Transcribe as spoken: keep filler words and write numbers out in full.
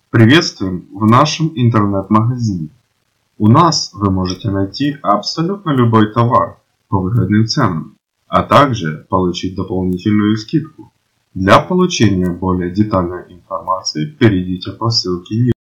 Приветствуем в нашем интернет-магазине. У нас вы можете найти абсолютно любой товар по выгодным ценам, а также получить дополнительную скидку. Для получения более детальной информации перейдите по ссылке ниже.